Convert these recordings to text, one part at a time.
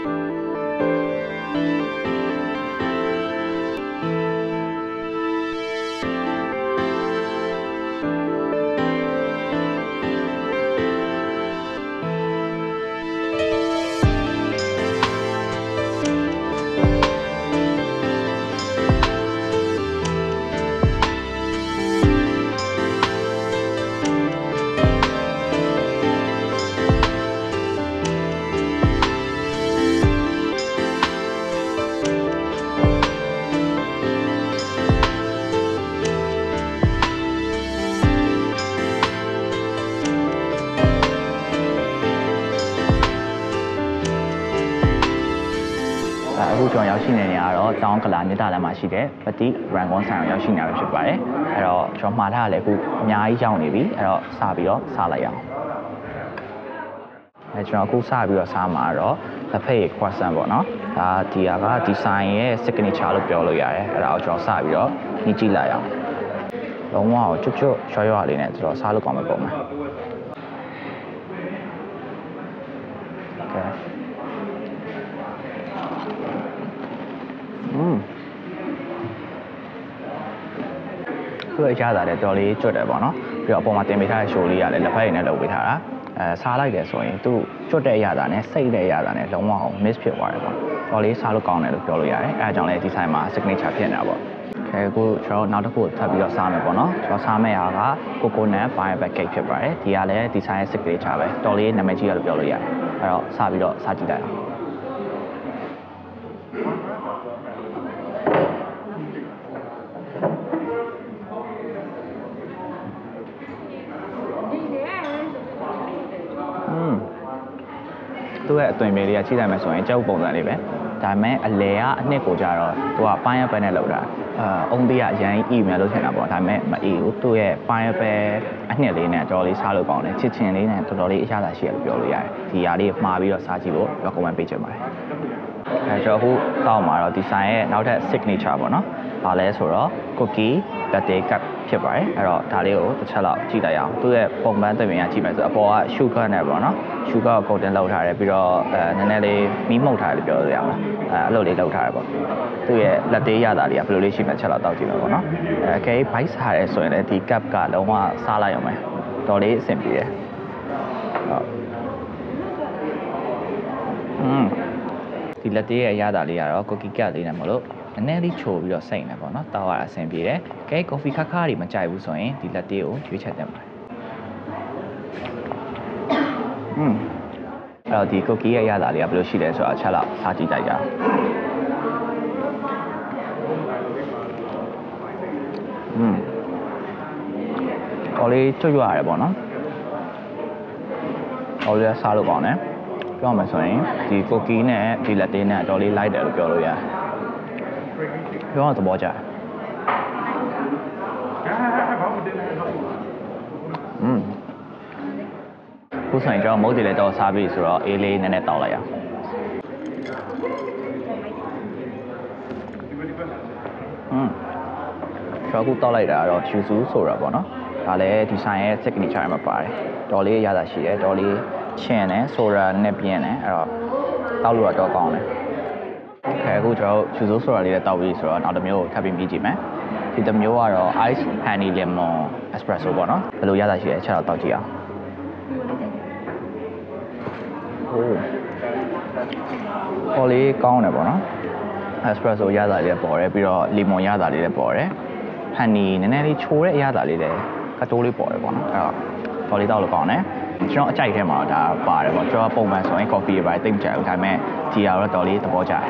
အခုကျွန်တော်ရောက်ရှိနေနေရတော့တောင်ကလာမြစ်တာလမ်းမှာရှိတဲ့ပတိရန်ကုန်ဆိုင်အောင်ရောက်ရှိနေရဖြစ်ပါတယ်အဲ့တော့ကျွန်တော်မှားထားတယ်အခုအများကြီးရောက်နေပြီအဲ့တော့စပြီးတော့စားလိုက်အောင်အဲ့ကျွန်တော်အခုစပြီးတော့စားမှာတော့လက်ဖက်ရည် croissant ပေါ့နော်ဒါဒီဟာကဒီဆိုင်ရဲ့ signature လို့ပြောလို့ရတယ်အဲ့ဒါကိုကျွန်တော်စပြီးတော့ညှိကြည့်လိုက်အောင်လုံးဝကျွတ်ကျွတ်ရွရွလေးနဲ့ကျွန်တော်စားလို့ကောင်းမှာပုံမှာသူ့ရဲ့ရတာလည်းတော်လေးကျွတ်တယ်ပေါ့နော်ပြီးတော့အပေါ်မှာတင်ပေးထားတဲ့ရှိုးလေးကလည်းလက်ဖက်ရည်နဲ့လုပ်ပေးထားတာစားလိုက်တယ်ဆိုရင်သူ့ကျွတ်တဲ့ရတာနဲ့စိတ်တဲ့ရတာနဲ့လုံးဝအောင် mix ဖြစ်သွားတယ်ပေါ့တော်လေးစားလို့ကောင်းတယ်လို့ပြောလို့ရတယ်အဲအကြောင်းလည်းဒီဆိုင်မှာ signature ဖြစ်နေတာပေါ့ခဲအခုကျွန်တော်နောက်တစ်ခုထပ်ပြီးတော့စားမယ်ပေါ့နော်ကျွန်တော်စားမယ့်ဟာက coconut pineapple cake ဖြစ်ပါတယ်ဒီကလည်းဒီဆိုင်ရဲ့ signature ပဲတော်လေးနာမည်ကြီးရလို့ပြောလို့ရတယ်အဲ့တော့စပြီးတော့စားကြည့်လိုက်အောင်သူ့ရဲ့အသွင်လေးကချိလိုက်မယ်ဆိုရင်ကြောက်ပုံစံလေးပဲဒါပေမဲ့အလဲကအနှစ်ကိုကြတော့သူကပိုင်းရပဲနဲ့လောက်တာအုံသေးကအရင်အီမယ်လို့ထင်တာပေါ့ဒါပေမဲ့မအီဘူးသူ့ရဲ့ပိုင်းရပဲအနှစ်လေးနဲ့တော်လေးစားလို့ကောင်းတယ်ချစ်ချင်လေးနဲ့တော်တော်လေးအရသာရှိရလို့ပြောလို့ရတယ်ဒီຢာလေးမှားပြီးတော့စားကြည့်လို့တော့ comment ပေးချင်ပါတယ်ကျွန်တော်အခုတောက်မှာတော့ဒီဆိုင်ရဲ့နောက်ထပ် signature ပေါ့နော်ဘာလဲဆိုတော့ cookie latte cup ဖြစ်ပါတယ်အဲ့တော့ဒါလေးကိုတစ်ချက်လောက်ကြည့်လိုက်အောင်သူ့ရဲ့ပုံမှန်သဝင်ရကြည့်မယ်ဆိုအပေါ်က sugar နဲ့ပေါ့နော် sugar ကို coating လုပ်ထားတယ်ပြီးတော့နည်းနည်းလေးမီးမှုတ်ထားတယ်ပြောလို့ရမှာအဲ့လိုလေးလုပ်ထားတယ်ပေါ့သူ့ရဲ့ latte ရတာလေးကဘယ်လိုလေးရှိမှချက်လောက်တောက်ကြည့်မယ်ပေါ့နော်အကယ် bite စားရဲဆိုရင်လည်းဒီ cup ကလုံးဝစားလိုက်အောင်မယ်တော်လေးအဆင်ပြေတယ်ဟုတ်ဒီ latte ရဲ့ရတာလေးကတော့ cookie cup လေးနဲ့မလို့နည်းနည်းလေးချိုပြီးတော့စိတ်နေပေါ့နော်တောက်ရအဆင်ပြေတယ်ကဲ coffee ခါတွေမကြိုက်ဘူးဆိုရင်ဒီ latte ကိုရွေးချက်တင်ပါတယ်အဲ့တော့ဒီ cookie ရဲ့ရတာလေးကဘယ်လိုရှိလဲဆိုတာအချက်လောက်စားကြည့်ကြရအောင်တော်လေးကျွတ်ရွရတယ်ပေါ့နော်တော်လေးစားလို့ကောင်းတယ်ပြောမှဆိုရင်ဒီ cookie နဲ့ဒီ latte နဲ့တော်လေးလိုက်တယ်လို့ပြောလို့ရတယ်ပြောတော့သဘောကျတယ်ခုဆိုရင်ကျွန်တော်မုတ်တယ်လည်းတော့စားပြီဆိုတော့အေးလေးနည်းနည်းတောက်လိုက်အောင်ကျွန်တော်ခုတောက်လိုက်တာကတော့ yuzu ဆိုတာပေါ့နော်ဒါလည်းဒီဆိုင်ရဲ့ signature မှာပါတယ်တော်လေးရတာရှိတယ်တော်လေးချင်တယ်ဆိုတာနဲ့ပြင်းတယ်အဲ့တော့တောက်လို့တော့ကောင်းတယ်အခုကျွန်တော်ချူစိုးဆိုတာလေးလည်းတောက်ပြီးဆိုတော့နောက်တစ်မျိုးထပ်ပြီးမြည်ကြည့်မယ်ဒီတစ်မျိုးကတော့ ice honey lemon espresso ပေါ့နော်ဘယ်လိုရတာရှိလဲချက်တော့တောက်ကြည့်အောင်ဟိုလေးကောင်းတယ်ပေါ့နော် espresso ရတာလေးလည်းပေါ်တယ်ပြီးတော့ lemon ရတာလေးလည်းပေါ်တယ် honey နည်းနည်းလေးချိုးတဲ့အရသာလေးလည်းကတိုးလေးပေါ်တယ်ပေါ့နော်အဲ့တော့တော်လေးတောက်လို့ကောင်းတယ်ကျွန်တော်အကြိုက်ထဲမှာဒါပါတယ်ပေါ့ကျွန်တော်ပုံမှန်ဆိုရင် coffee ပဲတိတ်မကြိုက်ဘူးဒါပေမဲ့ဒီကတော့တော်လေးသဘောကျတယ်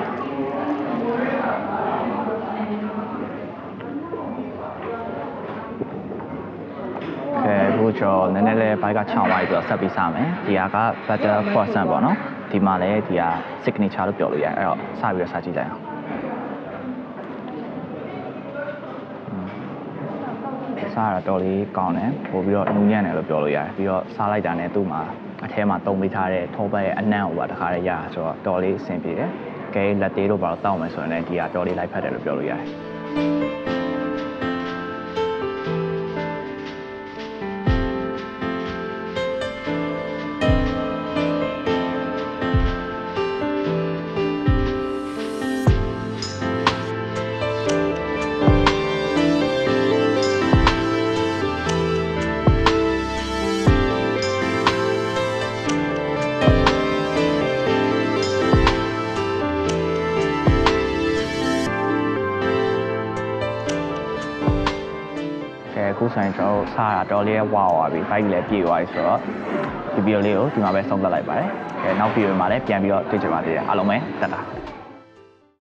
အခုကျွန်တော်နည်းနည်းလေးဘိုက်ကချောင်းသွားပြီးတော့ဆက်ပြီးစားမယ်ဒီက butter croissant ပေါ့နော်ဒီမှာလည်းဒီက signature လို့ပြောလို့ရတယ်အဲ့တော့စပြီးတော့စားကြည့်လိုက်အောင်စားရတော့လေးကောင်းတယ်ပို့ပြီးတော့နူးညံ့တယ်လို့ပြောလို့ရတယ်ပြီးတော့စားလိုက်တာနဲ့သူ့မှာအထဲမှာတုံးပေးထားတဲ့ထောပတ်ရဲ့အနံ့ကိုပါတခါတည်းရဆိုတော့တော်လေးအဆင်ပြေတယ်ကဲလက်သေးတို့ပါတော့တောက်မယ်ဆိုရင်လည်းဒီကတော်လေးလိုက်ဖက်တယ်လို့ပြောလို့ရတယ်ဆိုရင်ကျွန်တော်တို့စားတာတော်လေးဝါသွားပြီဘိုက်လည်းပြေသွားပြီဆိုတော့ဒီဗီဒီယိုလေးကိုဒီမှာပဲဆုံးသက်လိုက်ပါတယ်နောက်ဗီဒီယိုမှာလည်းပြန်ပြီးတော့တွေ့ကြပါသေးတယ်အားလုံးပဲတက်တာ